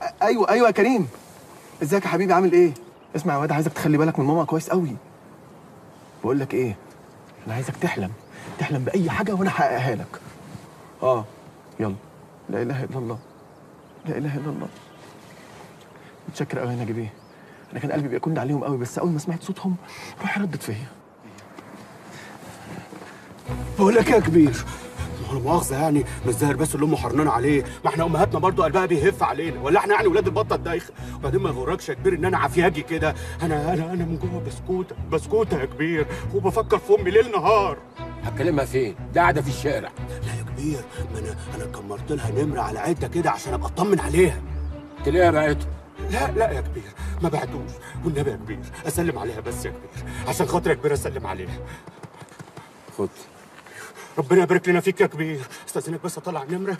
ايوه ايوه يا كريم. ازيك يا حبيبي، عامل ايه؟ اسمع يا واد، عايزك تخلي بالك من ماما كويس قوي. بقول لك ايه، انا عايزك تحلم باي حاجه وانا احققها لك. يلا. لا اله الا الله، لا اله الا الله. متشكر قوي يا نجيب. انا كان قلبي بيكون عليهم قوي، بس اول ما سمعت صوتهم روحي ردت فيا. بقول لك ايه يا كبير، لا مؤاخذة يعني مش زاهر بس اللي امه حرنانه عليه، ما احنا امهاتنا برضو قلبها بيهف علينا، ولا احنا يعني ولاد البطه الدايخه؟ وبعدين ما يغركش يا كبير ان انا عافياجي كده، انا من جوه بسكوته يا كبير، وبفكر في امي ليل نهار. هتكلمها فين؟ دي قاعده في الشارع. لا يا كبير، ما انا كمرت لها نمره على عده كده عشان ابقى اطمن عليها. تلاقيها بعته؟ لا يا كبير، ما بعتوش، والنبي يا كبير اسلم عليها بس يا كبير، عشان خاطر يا كبير اسلم عليها. خد. ربنا يبارك لنا فيك يا كبير، استاذنك بس اطلع النمره.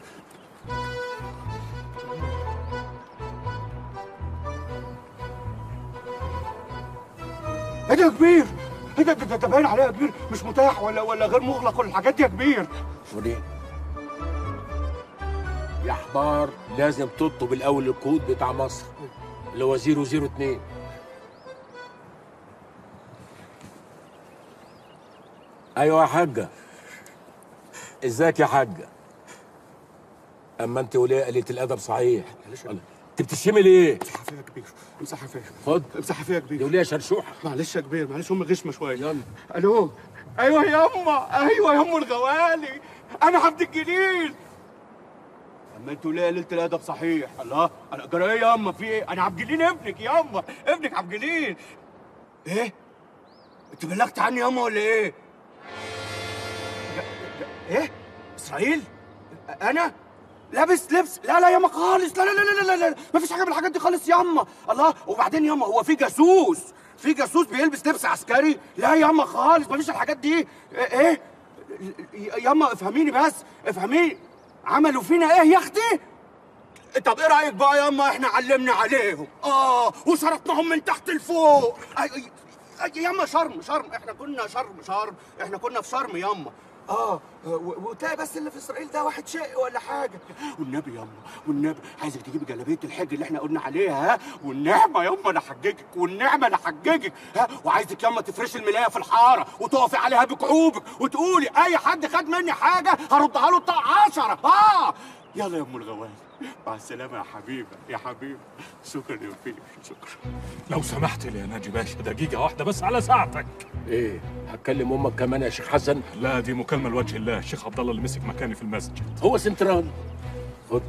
ايه ده يا كبير؟ ايه ده باين عليها يا كبير مش متاح ولا غير مغلق ولا الحاجات دي يا كبير. وليه؟ يا حمار لازم تطلب الاول الكود بتاع مصر اللي هو 002. ايوه يا حاجه. ازيك يا حاجه؟ اما انت وليه قليله الادب صحيح. انت بتشتمي ليه؟ امسحها فيا يا كبير، امسحها فيا. خد امسحها فيا يا كبير. دي وليه شرشوحه. معلش يا كبير، معلش امي غشمه شويه. يلا. الو. ايوه ياما، ايوه يا ام الغوالي، انا عبد الجليل. اما انتوا ليه قليله الادب صحيح؟ الله، انا جرى ايه ياما، في ايه؟ انا عبد الجليل ابنك ياما، ابنك عبد الجليل. ايه؟ انت بلغت عني ياما ولا ايه؟ ايه؟ اسرائيل؟ انا؟ لابس لبس؟ لا ياما خالص، لا مفيش حاجه من الحاجات دي خالص ياما. الله، وبعدين ياما هو في جاسوس بيلبس لبس عسكري؟ لا ياما خالص، مفيش الحاجات دي. ايه ياما؟ افهميني بس، افهميني، عملوا فينا ايه يا اختي؟ طب ايه رايك بقى ياما احنا علمنا عليهم وشرطناهم من تحت لفوق. ياما شرم، احنا كنا احنا كنا في شرم ياما. وتلاقي بس اللي في اسرائيل ده واحد شقي ولا حاجه. والنبي ياما، والنبي عايزك تجيبي جلابيه الحج اللي احنا قلنا عليها، والنعمه ياما انا حججك، والنعمه انا حججك، وعايزك ياما تفرشي الملايه في الحاره وتقفي عليها بكعوبك وتقولي اي حد خد مني حاجه هردها له بتاع 10. يلا يا ام الغوالي، مع السلامه يا حبيبه، يا حبيبه. شكرا يا وفيق، شكرا. لو سمحت لي يا ناجي باشا، دقيقة واحدة بس على ساعتك. ايه؟ هتكلم امك كمان يا شيخ حسن؟ لا، دي مكالمة لوجه الله، الشيخ عبد الله اللي مسك مكاني في المسجد. هو سنترال. خد.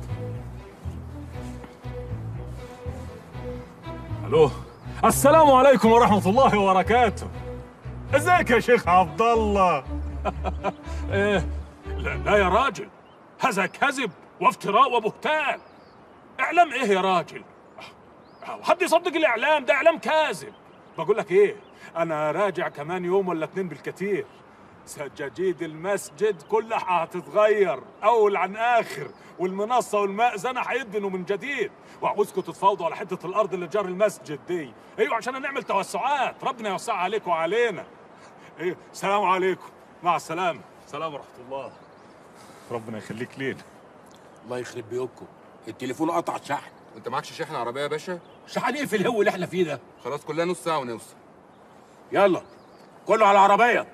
الو، السلام عليكم ورحمة الله وبركاته. ازيك يا شيخ عبد الله؟ ايه؟ لا يا راجل، هذا كذب وافتراء وبهتان. اعلام ايه يا راجل؟ حد يصدق الاعلام ده؟ اعلام كاذب. بقول لك ايه، انا راجع كمان يوم ولا 2 بالكتير. سجاجيد المسجد كلها هتتغير اول عن اخر، والمنصه والمأذنه هيدنوا من جديد، وعاوزكم تتفاوضوا على حته الارض اللي جار المسجد دي. ايوه، عشان نعمل توسعات، ربنا يوسعها عليكم وعلينا. ايوه، السلام عليكم، مع السلامه. سلام ورحمه الله. ربنا يخليك لينا. الله يخرب بيوتكم، التليفون قطع شحن. وانت معكش شحن عربيه يا باشا؟ شحن ايه في الهو اللي احنا فيه ده؟ خلاص كلها نص ساعه ونوصل. يلا كله على العربيه.